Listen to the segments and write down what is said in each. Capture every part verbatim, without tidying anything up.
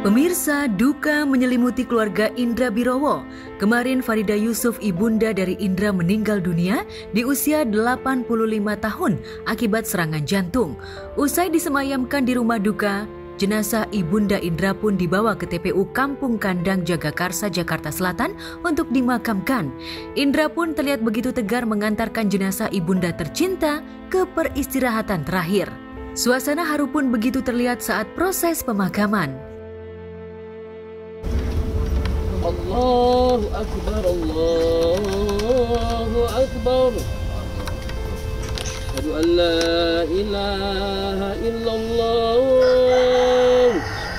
Pemirsa, duka menyelimuti keluarga Indra Birowo. Kemarin Farida Yusuf, ibunda dari Indra, meninggal dunia di usia delapan puluh lima tahun akibat serangan jantung. Usai disemayamkan di rumah duka, jenazah ibunda Indra pun dibawa ke T P U Kampung Kandang Jagakarsa, Jakarta Selatan untuk dimakamkan. Indra pun terlihat begitu tegar mengantarkan jenazah ibunda tercinta ke peristirahatan terakhir. Suasana haru pun begitu terlihat saat proses pemakaman. Allahu Akbar, Allahu Akbar. Asyhadu an la ilaha illallah.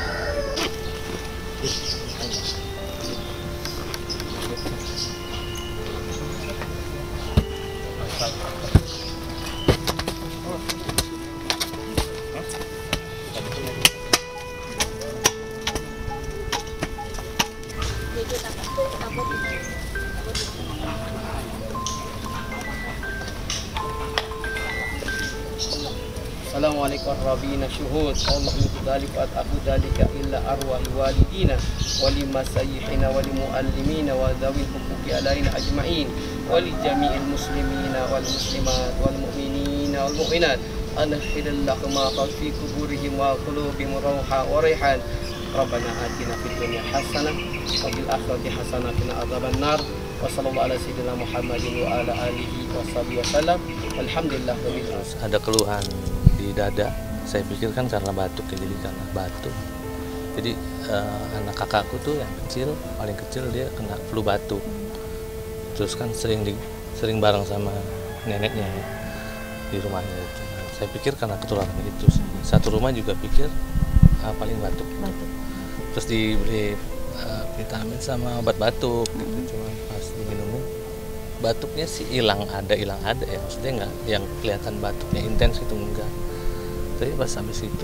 Assalamualaikum warahmatullahi wabarakatuh. Allah mintu dalika at aku dalika illa arwahi walidina wali masayyihina wali muallimina wa dhawil huquqi alaina ajma'in wali jami'il muslimina wal muslimat wal mu'minina wal mu'minat anahidallahu ma fi kuburihim wa qulubihim rawha wa rihan. Rabbana atina fid dunya hasanah wa fil akhirati hasanah wa qina adzaban nar. Wa sallallahu ala sayyidina Muhammadin wa ala alihi wa sahbihi wasallam. Alhamdulillah. Ada keluhan di dada, saya pikir kan karena batuk ya, jadi karena batuk. Jadi uh, anak kakakku tuh yang kecil, paling kecil dia kena flu batuk. Terus kan sering di, sering bareng sama neneknya ya, di rumahnya itu. Saya pikir karena ketularan itu sih. Satu rumah juga pikir uh, paling batuk. batuk. Terus dibeli uh, vitamin sama obat batuk gitu. Cuma pas diminumin batuknya sih hilang ada hilang ada ya, maksudnya nggak yang kelihatan batuknya intens gitu, enggak. Tapi pas habis itu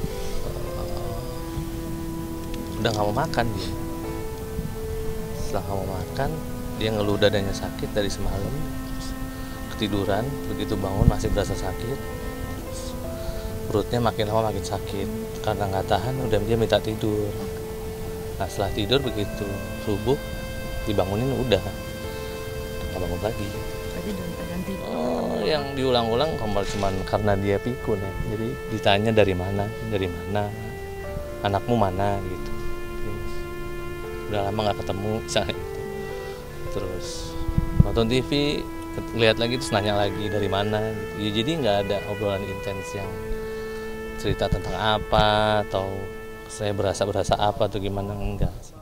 uh, udah nggak mau makan dia. Setelah nggak mau makan, dia ngeluh dadanya sakit dari semalam, ketiduran, begitu bangun masih berasa sakit, perutnya makin lama makin sakit, karena nggak tahan udah dia minta tidur. Nah setelah tidur begitu subuh dibangunin udah nggak bangun lagi. Oh, yang diulang-ulang kembali cuman karena dia pikun ya. Jadi ditanya dari mana, dari mana, anakmu mana gitu. Udah lama nggak ketemu, misalnya gitu. Terus nonton T V, lihat lagi terus nanya lagi dari mana. Gitu. Ya, jadi nggak ada obrolan intens yang cerita tentang apa atau saya berasa berasa apa atau gimana, enggak sih.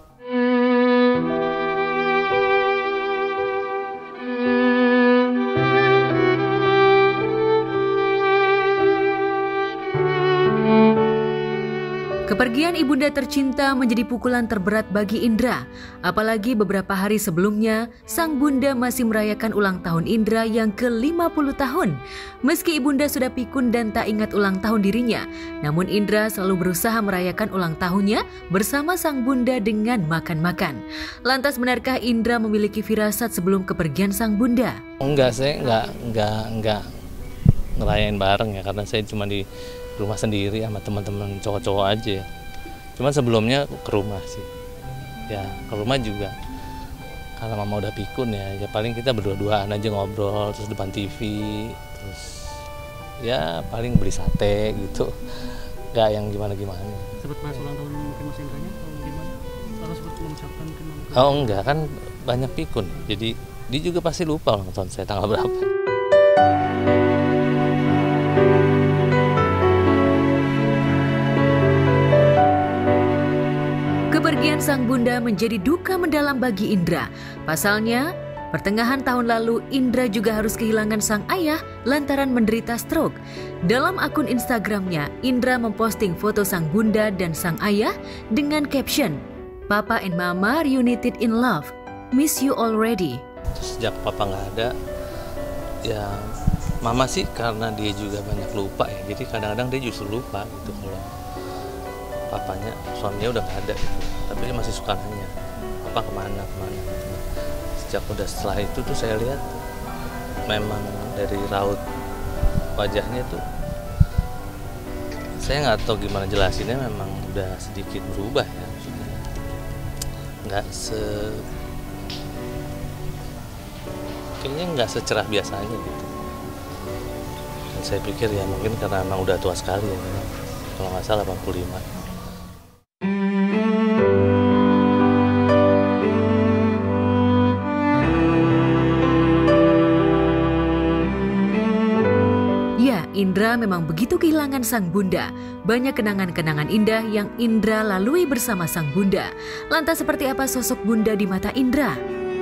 Kepergian ibunda tercinta menjadi pukulan terberat bagi Indra. Apalagi beberapa hari sebelumnya, sang bunda masih merayakan ulang tahun Indra yang ke lima puluh tahun. Meski ibunda sudah pikun dan tak ingat ulang tahun dirinya, namun Indra selalu berusaha merayakan ulang tahunnya bersama sang bunda dengan makan-makan. Lantas benarkah Indra memiliki firasat sebelum kepergian sang bunda? Enggak, saya enggak, enggak, enggak ngerayain bareng ya, karena saya cuma di rumah sendiri sama teman-teman cowok-cowok aja. Cuman sebelumnya ke rumah sih. Ya, ke rumah juga. Karena mama udah pikun ya, ya paling kita berdua-duaan aja ngobrol terus depan T V, terus ya paling beli sate gitu. Gak yang gimana-gimana. Sempat bahas ulang tahun mungkin Mas Indranya atau gimana? Atau sempat mengucapkan mungkin? Oh enggak, kan banyak pikun. Jadi dia juga pasti lupa ulang tahun saya tanggal berapa. Kepergian sang bunda menjadi duka mendalam bagi Indra. Pasalnya, pertengahan tahun lalu Indra juga harus kehilangan sang ayah lantaran menderita stroke. Dalam akun Instagramnya, Indra memposting foto sang bunda dan sang ayah dengan caption, "Papa and Mama reunited in love, miss you already." Sejak papa nggak ada, ya mama sih karena dia juga banyak lupa ya. Jadi kadang-kadang dia justru lupa gitu kalau papanya, suaminya udah nggak ada gitu. Tapi dia masih suka nanya, papa kemana, kemana gitu. Sejak udah setelah itu tuh saya lihat memang dari raut wajahnya tuh, saya nggak tahu gimana jelasinnya, memang udah sedikit berubah ya. nggak se kayaknya nggak secerah biasanya gitu. Dan saya pikir ya mungkin karena emang udah tua sekali ya, kalau nggak salah delapan puluh lima. Ya, Indra memang begitu kehilangan sang bunda. Banyak kenangan-kenangan indah yang Indra lalui bersama sang bunda. Lantas seperti apa sosok bunda di mata Indra?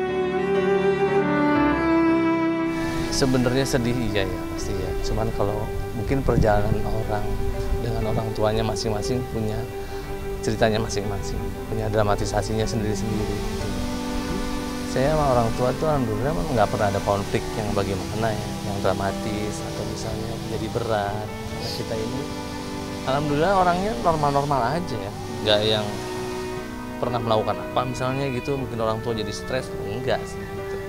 Sebenarnya sedih iya ya pasti ya. Cuman kalau mungkin perjalanan orang dengan orang tuanya masing-masing punya ceritanya masing-masing, punya dramatisasinya sendiri-sendiri. Gitu. Saya sama orang tua tuh alhamdulillah nggak pernah ada konflik yang bagaimana ya, yang dramatis atau misalnya jadi berat. Nah, kita ini alhamdulillah orangnya normal-normal aja ya, nggak yang pernah melakukan apa misalnya gitu mungkin orang tua jadi stres, enggak sih.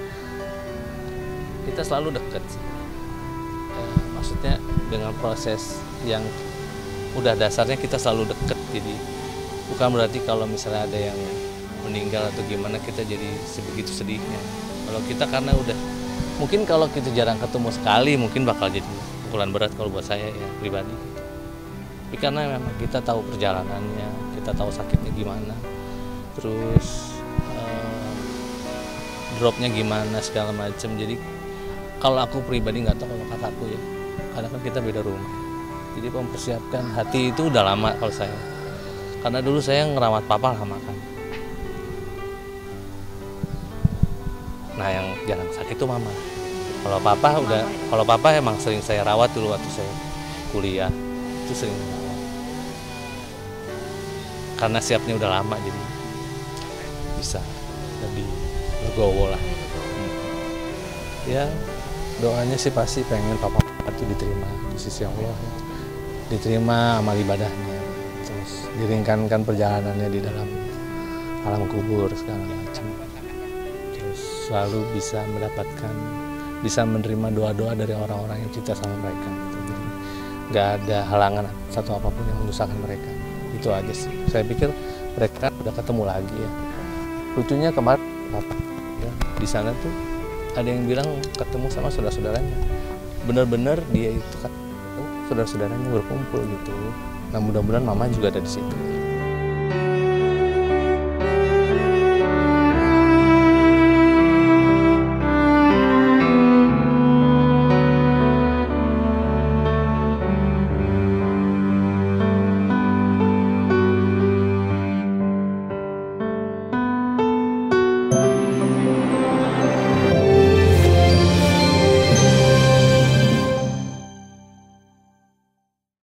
Kita selalu dekat sih. Eh, maksudnya dengan proses yang udah dasarnya kita selalu dekat, jadi bukan berarti kalau misalnya ada yang meninggal atau gimana kita jadi sebegitu sedihnya. Kalau kita karena udah mungkin kalau kita jarang ketemu sekali mungkin bakal jadi pukulan berat kalau buat saya ya pribadi. Tapi karena memang kita tahu perjalanannya, kita tahu sakitnya gimana, terus eh, dropnya gimana segala macam. Jadi kalau aku pribadi nggak tahu kalau kakakku ya, karena kan kita beda rumah. Jadi mempersiapkan hati itu udah lama kalau saya. Karena dulu saya ngerawat papa lama kan. Nah yang jarang sakit itu mama. Kalau papa udah, kalau papa emang sering saya rawat dulu waktu saya kuliah, itu sering rawat. Karena siapnya udah lama jadi bisa lebih legowo lah. Hmm. Ya. Doanya sih pasti pengen papa itu diterima di sisi Allah, diterima amal ibadahnya, terus diringankan perjalanannya di dalam alam kubur segala macam, terus selalu bisa mendapatkan, bisa menerima doa-doa dari orang-orang yang cinta sama mereka. Gitu. Nggak ada halangan satu apapun yang menyusahkan mereka. Itu aja sih. Saya pikir mereka udah ketemu lagi ya. Lucunya kemarin ya, di sana tuh ada yang bilang ketemu sama saudara-saudaranya. Benar-benar dia itu kan saudara-saudaranya berkumpul gitu. Nah mudah-mudahan mama juga ada di situ.